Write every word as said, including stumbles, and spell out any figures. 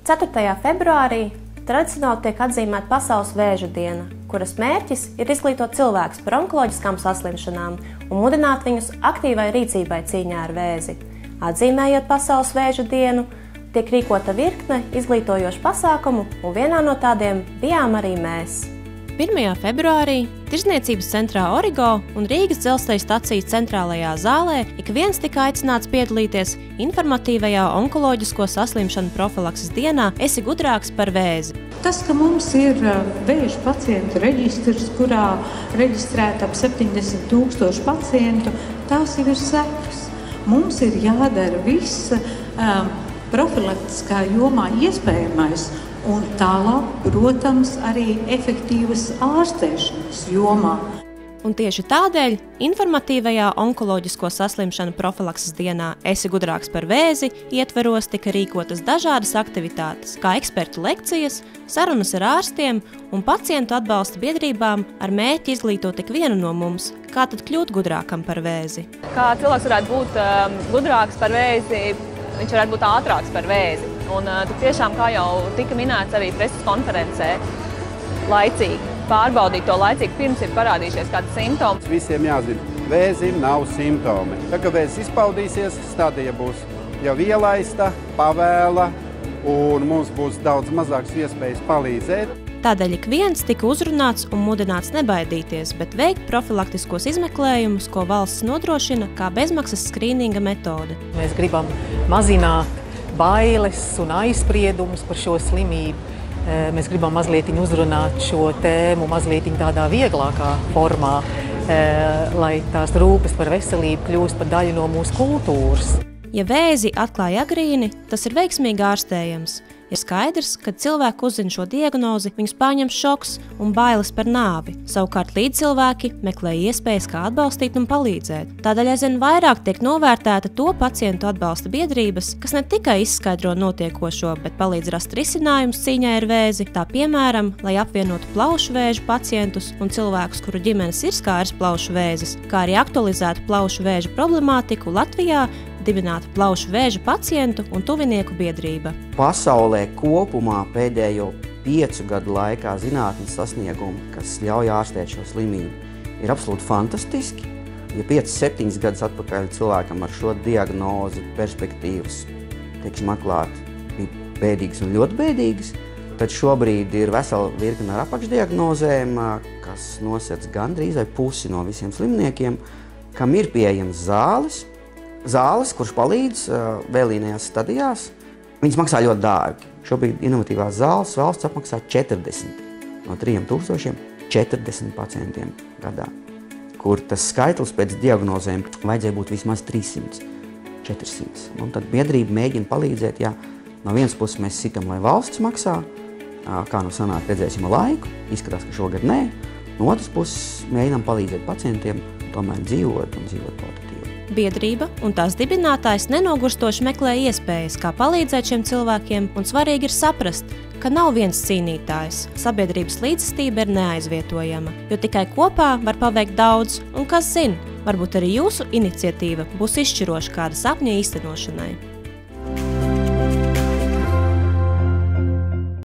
ceturtajā februārī tradicionāli tiek atzīmēta Pasaules vēža diena, kuras mērķis ir izglītot cilvēkus par onkoloģiskām saslimšanām un mudināt viņus aktīvai rīcībai cīņā ar vēzi. Atzīmējot Pasaules vēža dienu, tiek rīkota virkne izglītojošu pasākumu, un vienā no tādiem bijām arī mēs. pirmajā februārī Tirzniecības centrā Origo un Rīgas dzelzceļa stacijas centrālajā zālē ik viens tika aicināts piedalīties informatīvajā onkoloģisko saslimšanu profilakses dienā Esi gudrāks par vēzi. Tas, ka mums ir vēža pacientu reģistrs, kurā reģistrēta ap septiņdesmit tūkstoši pacientu, tās jau ir sekas. Mums ir jādara viss um, profilaktiskā jomā iespējamais, un tālāk, protams, arī efektīvas ārstēšanas jomā. Un tieši tādēļ informatīvajā onkoloģisko saslimšanu profilakses dienā Esi gudrāks par vēzi ietveros tika rīkotas dažādas aktivitātes, kā ekspertu lekcijas, sarunas ar ārstiem un pacientu atbalsta biedrībām ar mērķi izglītot ik vienu no mums, kā tad kļūt gudrākam par vēzi. Kā cilvēks varētu būt um, gudrāks par vēzi, viņš varētu būt ātrāks par vēzi. Un uh, tiešām, kā jau tika minēts arī preses konferencē, laicīgi pārbaudīt to laicīgi, pirms ir parādījušies kādi simptomi. Visiem jāzina, vēzim nav simptomi. Tā kā vēzis izpaudīsies, stadija būs jau ielaista, pavēla, un mums būs daudz mazāks iespējas palīdzēt. Tādēļ ik viens tika uzrunāts un mudināts nebaidīties, bet veikt profilaktiskos izmeklējumus, ko valsts nodrošina kā bezmaksas skrīninga metode. Mēs gribam mazināt bailes un aizspriedumus par šo slimību. Mēs gribam mazliet uzrunāt šo tēmu mazliet tādā vieglākā formā, lai tās rūpes par veselību kļūst par daļu no mūsu kultūras. Ja vēzi atklāja agrīni, tas ir veiksmīgi ārstējams. Ir skaidrs, ka cilvēki uzzina šo diagnozi, viņus pārņem šoks un bailes par nāvi. Savukārt līdzcilvēki meklē iespējas, kā atbalstīt un palīdzēt. Tādēļ aizvien vairāk tiek novērtēta to pacientu atbalsta biedrības, kas ne tikai izskaidro notiekošo, bet palīdz rast risinājumus cīņai ar vēzi. Tā piemēram, lai apvienotu plaušu vēža pacientus un cilvēkus, kuru ģimenes ir skāris plaušu vēzis, kā arī aktualizētu plaušu vēža problemātiku Latvijā, dibināta plaušu vēža pacientu un tuvinieku biedrība. Pasaulē kopumā pēdējo piecu gadu laikā zinātnes sasniegumi, kas ļauj ārstēt šo slimību, ir absolūti fantastiski. Ja piecus, septiņus gadus atpakaļ cilvēkam ar šo diagnozi perspektīvas, teiksim, atklāt, bija bēdīgas un ļoti bēdīgas, tad šobrīd ir vesela virkne ar apakšdiagnozēm, kas nosedz gandrīz vai pusi no visiem slimniekiem, kam ir pieejams zāles, Zāles, kurš palīdz uh, vēlīnajās stadijās, viņas maksā ļoti dārgi. Šobrīd inovatīvās zāles valsts apmaksā četrdesmit no trījiem tūkstošiem četrdesmit pacientiem gadā, kur tas skaitlis pēc diagnozēm vajadzēja būt vismaz trīssimt, četrsimt. Un tad biedrība mēģina palīdzēt, ja no vienas puses mēs sitam, lai valsts maksā, uh, kā nu sanāk, redzēsim laiku, izskatās, ka šogad nē, no otras puses mēģinām palīdzēt pacientiem tomēr dzīvot un dzīvot kvalitatīvi. Biedrība un tās dibinātājs nenogurstoši meklē iespējas, kā palīdzēt šiem cilvēkiem, un svarīgi ir saprast, ka nav viens cīnītājs. Sabiedrības līdzstība ir neaizvietojama, jo tikai kopā var paveikt daudz, un kas zina, varbūt arī jūsu iniciatīva būs izšķiroša kāda sapņa īstenošanai.